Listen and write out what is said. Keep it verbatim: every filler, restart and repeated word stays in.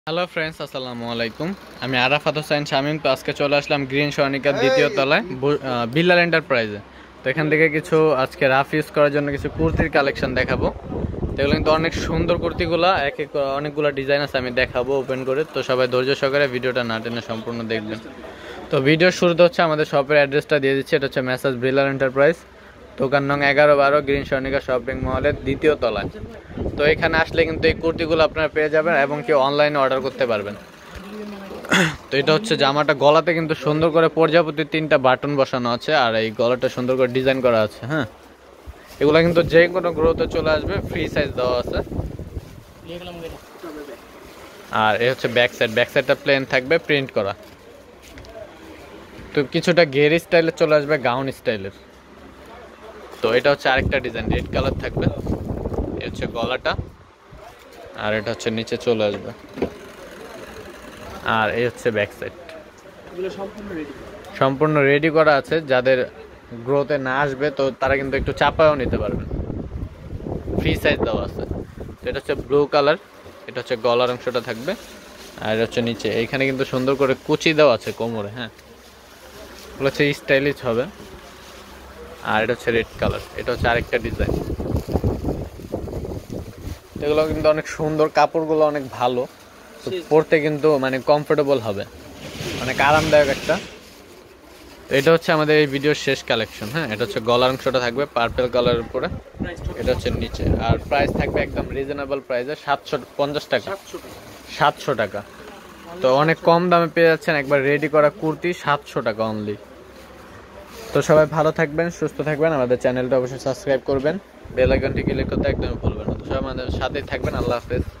Hello friends, আসসালামু আলাইকুম। আমি আরাফাত হোসেন শামীম। তো আজকে চলে আসলাম গ্রিন সনিকার দ্বিতীয় তলায় বিল্লাল এন্টারপ্রাইজে। তো এখান থেকে কিছু আজকে রাফ ইউজ করার জন্য কিছু কুর্তির কালেকশন দেখাবো। তো এগুলো কিন্তু অনেক সুন্দর কুর্তিগুলো, এক এক অনেকগুলো ডিজাইন আছে, আমি দেখাবো ওপেন করে। তো সবাই ধৈর্য সহকারে ভিডিওটা না টেনে সম্পূর্ণ দেখবেন। তো ভিডিওর শুরুতে হচ্ছে আমাদের শপের অ্যাড্রেসটা দিয়ে দিচ্ছি। এটা হচ্ছে মেসাজ বিল্লাল এন্টারপ্রাইজ, দোকান নং এগারো বারো, গ্রিন সনিকা শপিং মলের দ্বিতীয় তলায়। তো এখানে আসলে কিন্তু এই কুর্তিগুলো আপনারা পেয়ে যাবেন এবং কি অনলাইনে অর্ডার করতে পারবেন। তো এটা হচ্ছে জামাটা, গলাতে কিন্তু সুন্দর করে প্রজাপতির তিনটা বাটন বসানো আছে, আর এই গলাটা সুন্দর করে ডিজাইন করা আছে। হ্যাঁ, এগুলো কিন্তু যে কোনো গ্রোথে চলে আসবে, ফ্রি সাইজ দেওয়া আছে। আর এই হচ্ছে ব্যাক সাইড, ব্যাক সাইডটা প্লেন থাকবে, প্রিন্ট করা। তো কিছুটা গেরি স্টাইলে চলে আসবে, গাউন স্টাইলের। তো এটা হচ্ছে আরেকটা ডিজাইন, রেড কালার থাকবে। এই হচ্ছে গলাটা, আর এটা হচ্ছে নিচে চলে আসবে। আর এই হচ্ছে ব্যাক সাইড, সম্পূর্ণ রেডি করা আছে। যাদের গ্রোথে না আসবে তো তারা কিন্তু একটু চাপায়ও নিতে পারবেন, ফ্রি সাইজ দেওয়া আছে। তো এটা হচ্ছে ব্লু কালার, এটা হচ্ছে গলার অংশটা থাকবে। আর এটা হচ্ছে নিচে, এইখানে কিন্তু সুন্দর করে কুচি দেওয়া আছে কোমরে। হ্যাঁ, এগুলো হচ্ছে স্টাইলিশ হবে। আর এটা হচ্ছে রেড কালার, এটা হচ্ছে আরেকটা ডিজাইন। এগুলো কিন্তু অনেক সুন্দর, কাপড়গুলো অনেক ভালো, তো পরতে কিন্তু মানে কমফোর্টেবল হবে, অনেক আরামদায়ক একটা। তো এটা হচ্ছে আমাদের এই ভিডিওর শেষ কালেকশন। হ্যাঁ, এটা হচ্ছে গলার অংশটা থাকবে পার্পল কালারের উপরে, এটা হচ্ছে নিচে। আর প্রাইস থাকবে একদম রিজনেবল প্রাইসে, সাতশো পঞ্চাশ টাকা, সাতশো টাকা। তো অনেক কম দামে পেয়ে যাচ্ছেন একবার রেডি করা কুর্তি, সাতশো টাকা অনলি। তো সবাই ভালো থাকবেন, সুস্থ থাকবেন, আমাদের চ্যানেলটা অবশ্যই সাবস্ক্রাইব করবেন, বেল আইকনটি ক্লিক করতে একদমই ভুলবেন না। তো সবাই আমাদের সাথেই থাকবেন। আল্লাহ হাফেজ।